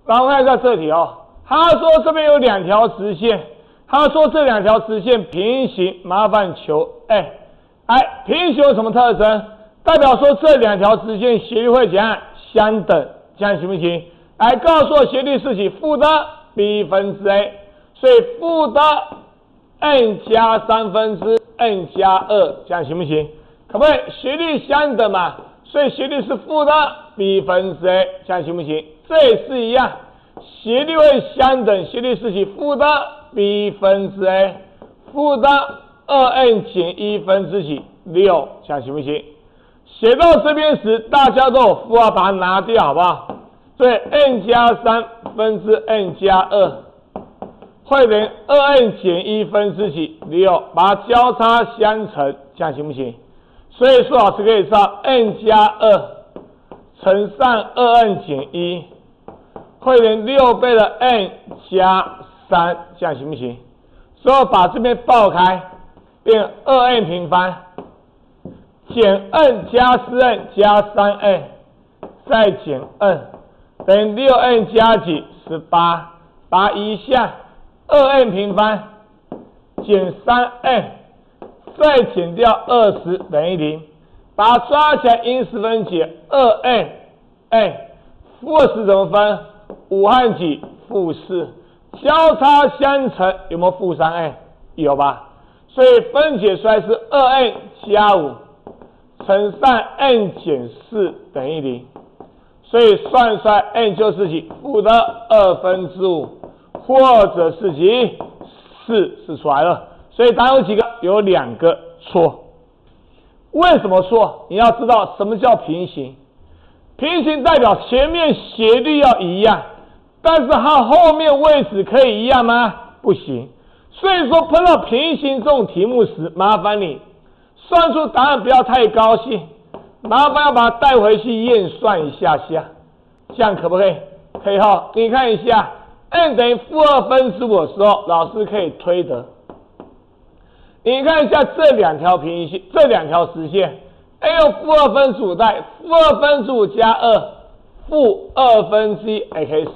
然后看一下这题哦，他说这边有2条直线，他说这2条直线平行，麻烦求 A。平行有什么特征？代表说这2条直线斜率会怎样？相等，这样行不行？来告诉我斜率是几？负的 b 分之 a， 所以负的 n 加3分之 n 加2，这样行不行？可不可以？斜率相等嘛，所以斜率是负的 b 分之 a， 这样行不行？这也是一样，斜率会相等，斜率是几？负的 b 分之 a， 负的 2n 减1分之几？6，这样行不行？写到这边时，大家都有负号，把它拿掉，好不好？所以 n 加3分之 n 加2会等于 2n 减1分之几？6，把它交叉相乘，这样行不行？所以说老师可以知道 n 加2乘上 2n 减1会等于6倍的 n 加3，这样行不行？所以把这边爆开，变 2n 平方减 n 加 4n 加 3n 再减 n 等于 6n 加几？18，把它移下 2n 平方减 3n 再减掉20等于0，把它抓起来因式分解 2n n 负20怎么分？5和几？负4，交叉相乘有没有负3n？有吧？所以分解出来是 2n 加5乘上 n 减4等于0，所以算出来 n 就是几？负的2分之5，或者是几？4是出来了。所以答案有几个？有2个错。为什么错？你要知道什么叫平行。平行代表前面斜率要一样，但是它后面位置可以一样吗？不行。所以说碰到平行这种题目时，麻烦你算出答案不要太高兴，麻烦要把它带回去验算一下下，这样可不可以？可以哈。你看一下 n 等于负2分之5的时候，老师可以推得。你看一下这2条平行，这2条实线 ，a 用负2分之5代，负2分之5加2，负2分之1 x，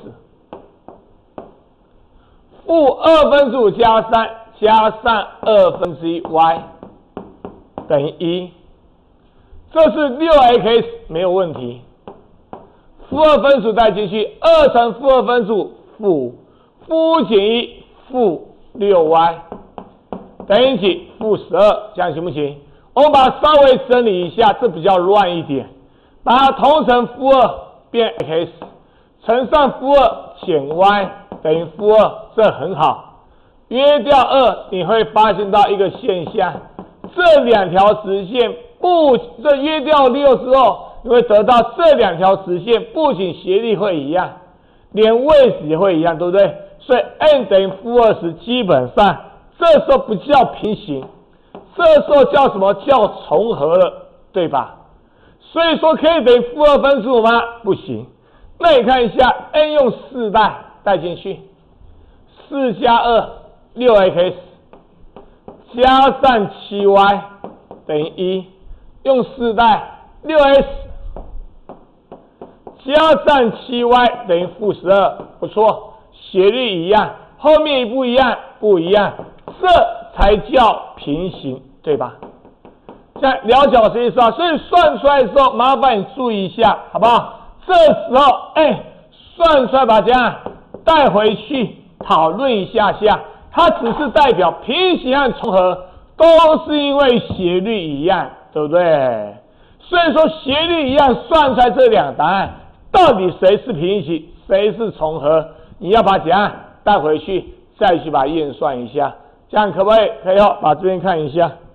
负2分之5加3加上2分之1 y 等于1，这是 6x 没有问题。负2分之5带进去，2乘负2分之5负5减1负 6y 等于几？负12，这样行不行？我们把它稍微整理一下，这比较乱一点，把它同乘负2变 x， 乘上负2减 y 等于负2，这很好。约掉2，你会发现到一个现象，这2条直线这约掉6之后，你会得到这2条直线不仅斜率会一样，连位置也会一样，对不对？所以 n 等于负20，基本上这时候不叫平行，这时候叫什么？叫重合了，对吧？所以说可以等于负2分之5吗？不行。那你看一下 n 用4带进去，4加2 6x 加上 7y 等于1，用4带 6x 加上 7y 等于负12，不错，斜率一样，后面一不一样？不一样，这才叫平行，对吧？这样了解我的意思啊？所以算出来的时候，麻烦你注意一下，好不好？这时候，算出来把这样带回去讨论一下下，它只是代表平行和重合都是因为斜率一样，对不对？所以说斜率一样，算出来这2个答案，到底谁是平行，谁是重合？你要把怎样带回去，再去把它验算一下，这样可不可以？可以哦，把这边看一下。